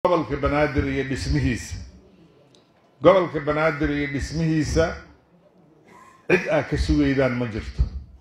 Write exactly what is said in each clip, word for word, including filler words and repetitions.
gobolka banaadir iyo dhismihiisa gobolka banaadir iyo dhismihiisa cid aa ka sugaydaan ma jirto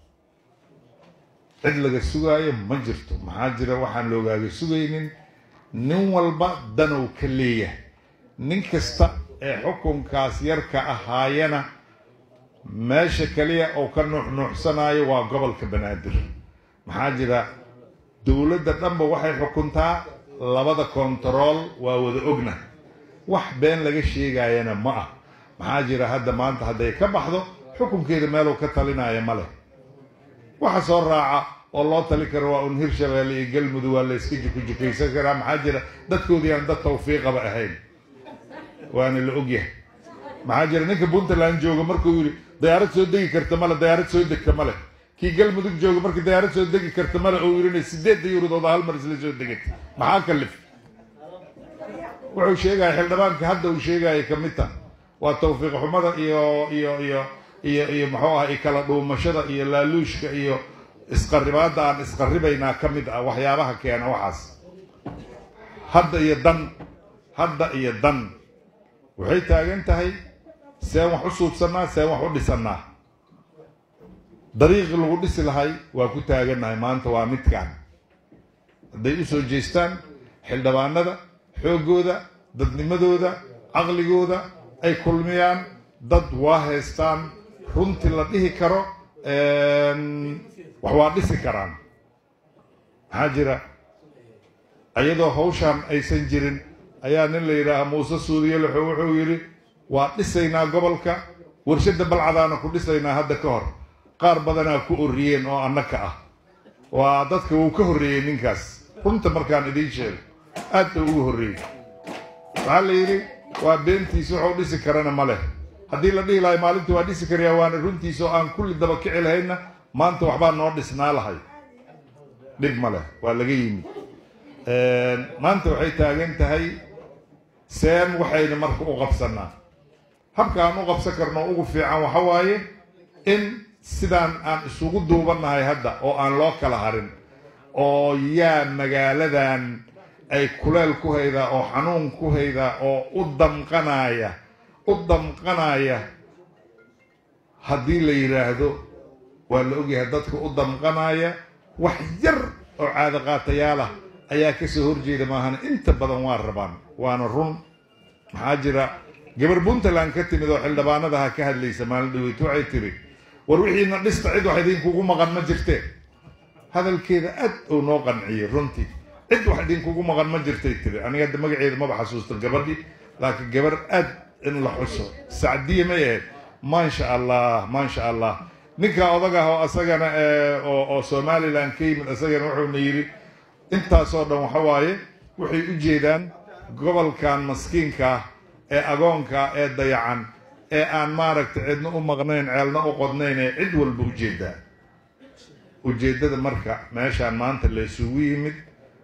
cid laga sugaayo ma jirto maxaa jira waxaan loogaaga sugaynin nin walba danow ka leeyahay nin kasta ee xukunkaas yarka ahaayana meesha kaliya oo ka nuuxnuuxsanayo waa gobolka banaadir maxaa jira dowladda dhanba waxay xukuntaa labada kontarool waa wada ogna wax been laga sheegayana ma ah maxaa jira hadda maanta hadday ka baxdo xukunkeeda meeluu ka talinaya ma leh waxa soo raaca oo loo tali karo waa un hirshabeelle iyo galmudug waa la iska jukujukaysan karaa maxaa jira dadkoodii aan dad tawfiiqaba ahayn waana la ogyahay maxaa jira ninka puntland jooga markuu yidhi dayaarad soo degi karta male dayaarad soo degta male kii galmudug jooga markii dayaarad soo degi karta male oo yidhina sideedda yuuridooda hal mar isla soo degata maxaa kalif wuxuu sheegaya xildhibaanka hadda uu sheegaya ka mid tah waa tawfiiq xumada iyo iyo iyo iyo iyo muxuu ah kala dhuumashada iyo laaluushka iyo isqaribaadda aan isqaribaynaa ka mid ah waxyaabaha keena waxaas hadda iyo dan hadda iyo dan waxay taagan tahay seen wax u suubsanaa seen wax u dhisannaa dariiqii lagu dhisi lahay waa ku taagannahay maanta waa midkaan hadday u soo jeestaan xildhibaanada xooggooda dadnimadooda caqligooda ay kulmiyaan dad waa haystaan runtii la dhihi karo wax waa dhisi karaan maxaa jira iyadoo hawshaan aysan jirin ayaa nin la yidhaaha muuse suudiye lexo wuxuu yidhi waa dhisaynaa gobolka warshadda balcadaana ku dhisaynaa hadda ka hor qaar badanaa ku orriyeen oo annaka ah waa dadka wuu ka horreeyey ninkaas runta markaan idiin sheego aad ba ugu horreeyey waxaa la yidhi waa beentiis waxuu dhisi karana ma leh haddii la dhihi lahay maalinta waa dhisi karayaa waana runtiisa oo aan kulli daba kici lahayna maanta waxbaa noo dhisnaa lahay dhib ma leh waa laga yimid maanta waxay taagan tahay seen waxayna marka u qabsannaa habka aan u qabsan karno ugu fiican waxa waaye in sidaan aan isugu duubannahay hadda oo aan loo kala harin oo yaa magaaladan ay kuleel ku haydaa oo xanuun ku haydaa oo u damqanaya u damqanaya haddii la yidhaahdo waa la ogyahay dadka u damqanaya wax yar oo caado qaatayaalah ayaa kasoo horjeeda maahana inta badan waa rabaan waana run maxaa jira gabar puntland ka timid oo xildhibaanadaha ka hadlaysa maalin dhaweyt waxay tiri war wixiina dhista cid wax idinkugu maqan ma jirtee hadalkeeda aad uu noo qanciyey runtii cid wax idinkugu maqan ma jirtay tiri aniga hadda magaceeda maba xasuusta gabadhii laakiin gabar aad in la xuso sacdiye may ahayd maasha allah maasha allah ninka odag ah oo asagana oo somaliland ka yimid asagana wuxuuna yidhi intaasoo dhan waxa waaye waxay u jeedaan gobolkan maskiinka ah ee agoonka ee dayacan ee aan maaragtay cidna u maqnayn ceelna u qodnayn ee cid walba ujeedaa ujeeddada marka meeshaan maanta la isugu yimid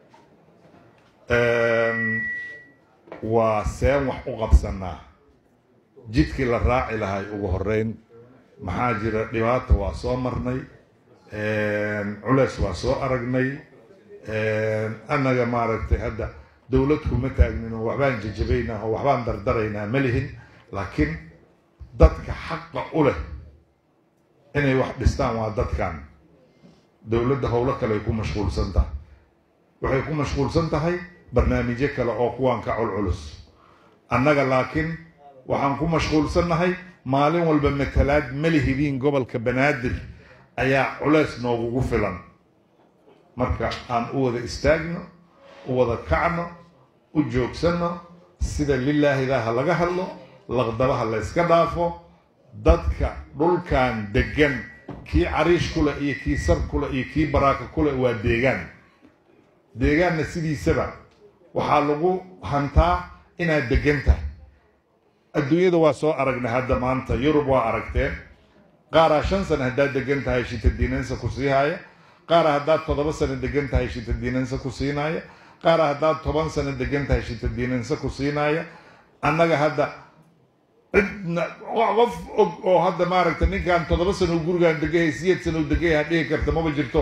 waa seen wax u qabsannaa jidkii la raaci lahay ugu horreyn maxaa jira dhibaata waa soo marnay culeys waa soo aragnay annaga maaragtay hadda dowlad kuma taagnin oo waxbaan jajabaynaa oo waxbaan dardaraynaa ma lihin laakiin dadka xaqa u leh inay wax dhistaan waa dadkan dowladda howlo kale ay ku mashquulsan tahay waxay ku mashquulsan tahay barnaamijyo kale oo kuwaan ka culculus annaga laakiin waxaan ku mashquulsannahay maalin walba matalaad malihidiin gobolka banaadir ayaa culeys noogugu filan marka aan u wada istaagno u wada kacno u joogsanno sida lilaahidaha laga hadlo laqdabaha la yska dhaafo dadka dhulkan deggan kii cariish kuleh iyo kii sar kuleh iyo kii baraaka kuleh waa deegaan deegaanna sidiisaba waxaa lagu hantaa inaad deggan tahay adduunyada waa soo aragnay hadda maanta yurub waa aragteen qaaraa shan sano haddaad degan tahay shitadiinansa ku siihaaya qaara haddaad toddoba sano degan tahay shitadiinansa ku siinaaya qaara haddaad toban sano degan tahay shitadiinansa ku siinaaya annaga hadda cidna qof og oo hadda maaragta ninkan toddoba sano gurigaan degahay siyeed sano degahay ha dhihi karta maba jirto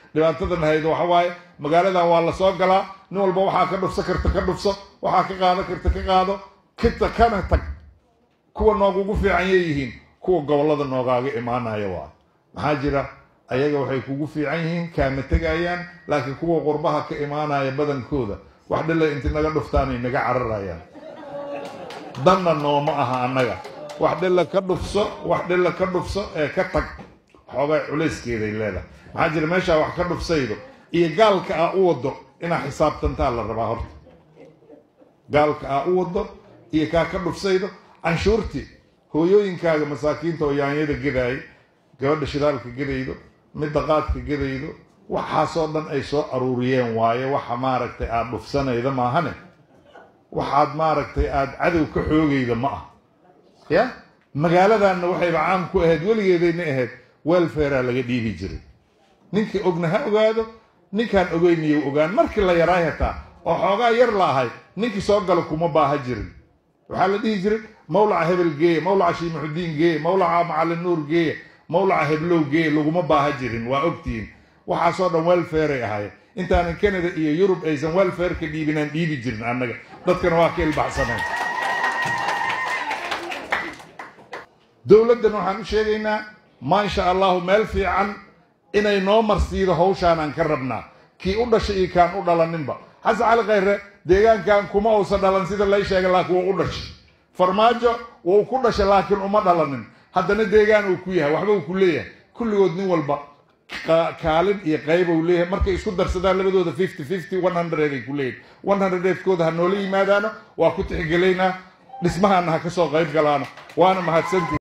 dhibaatadan haydo waxa waaye magaaladan waa la soo galaa nin walba waxaa ka dhufso karta ka dhufso waxaa ka qaado karta ka qaado kita kana tag kuwa noogugu fiican yihiin kuwa gobolada noogaaga imaanaya waa maxaa jira ayaga waxay kugu fiican yihiin kaama tegayaan laakiin kuwa qurbaha ka imaanaya badankooda wax dhile inta naga dhuftaan inaga cararayaan danna nooma aha annaga wax dhile ka dhufso wax dhile ka dhufso ee ka tag xoogay culayskeeday leedahay maxaa jira meeshaa wax ka dhufsaydo iyo gaalka aa u wado inaa xisaabtantaa la rabaa horta gaalka aa u wado iyo kaa ka dhufsaydo canshuurtii hooyooyinkaaga masaakiinta oo yaanyada gedaay gabadha shidaalka gedaydo midda qaadka gedaydo waxaasoo dhan ay soo aruuriyeen waaye waxa maaragtay aad dhufsanayda maahane waxaad maaragtay aad cadow ka xoogayda ma ah ya magaaladanna waxayba caam ku ahayd weligeedayna ahayd welfarea laga dhiibi jiray ninkii ogna ha ogaado ninkaan ogeyniyo ogaan markii la yaraay hataa oo xoogaa yar la ahay ninkii soo galo kuma baaha jirin waxaa la dhihi jiray mawlaca hebel geeye mawlaca shiimuxudiin geeye mawlaca macalin nuur geeye mawlaca heblow geeye laguma baaha jirin waa ogtihiin waxaasoo dhan welfareay ahaayeen intaanan canada iyo yurub aysan welfare ka dhiibinaan dhiibi jirin annaga dadkana waa ka ilbaxsaneen dowladdan waxaan u sheegaynaa maasha allahu meel fiican inay noo marsiido hawshaan aan ka rabnaa kii u dhashay iyo kaan u dhalaninba xasan cali khayre deegaankan kuma uusan dhalan sida lay sheegay laakiin wuu u dhashay farmaajo wuu ku dhashay laakiin uma dhalanin haddana deegaan uu ku yahay waxba uu ku leeyahay kulligood nin walba kaalin iyo qayb uu leeyahay markay isku darsadaan labadooda fifty fifty one hundred ay ku leeyihin one hundred kooda ha noola yimaadaano waa ku tixgelaynaa dhismahaana ha ka soo qayb galaano waana mahadsantii